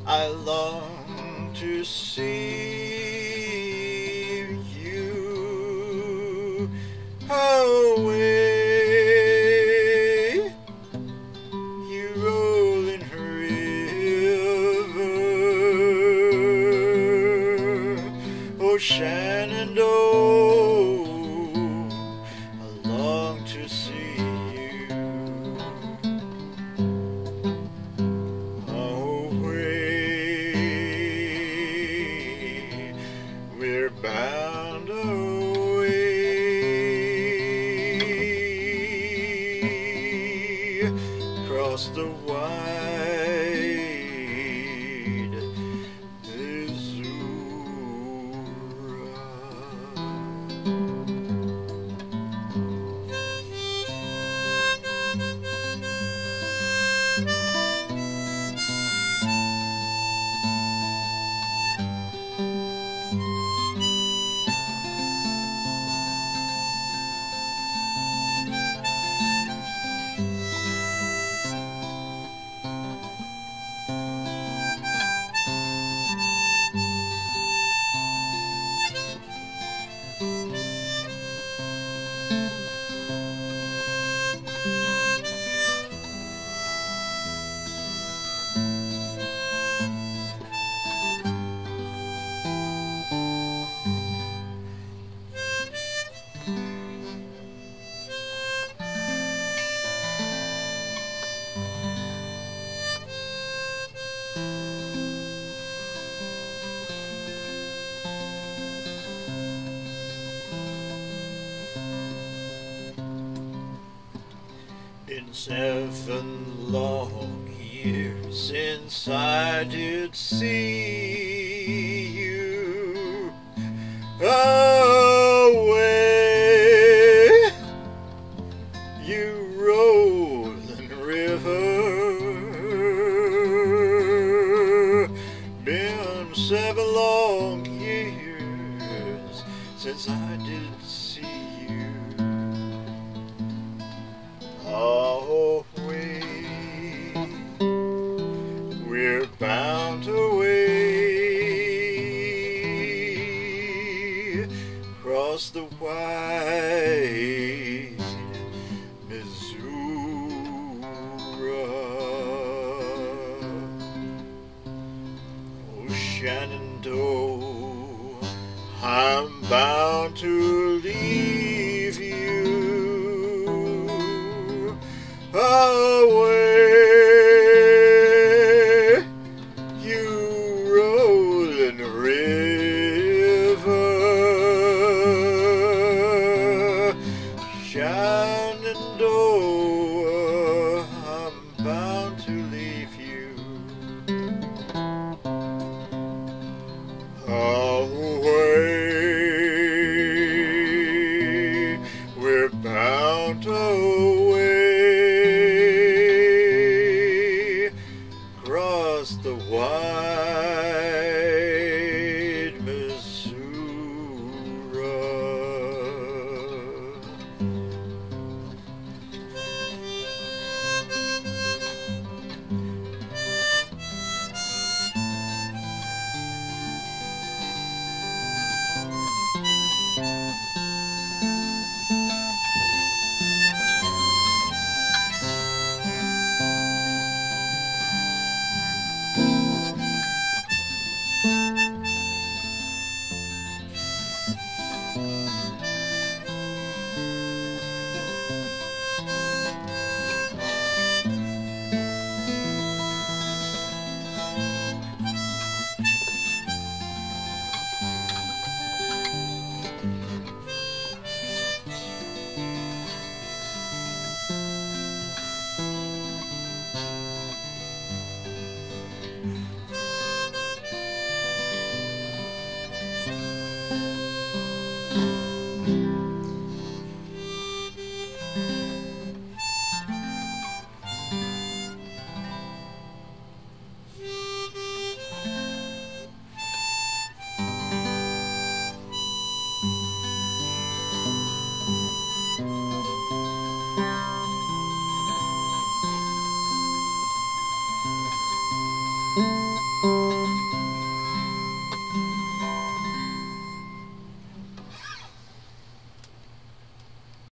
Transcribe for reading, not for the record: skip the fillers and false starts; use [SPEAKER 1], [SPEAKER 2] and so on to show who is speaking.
[SPEAKER 1] I long to see you away, you rolling river, oh Shennendoah, I long to see you away. We're bound away across the wide Been 7 long years since I did see you away, you rolling river. Been 7 long years since I did see you away. We're bound away across the wide Missouri. Oh Shennendoah, I'm bound to leave you away, you rolling river. Shennendoah, I'm bound to leave you away. We're bound away across the wide Missouri.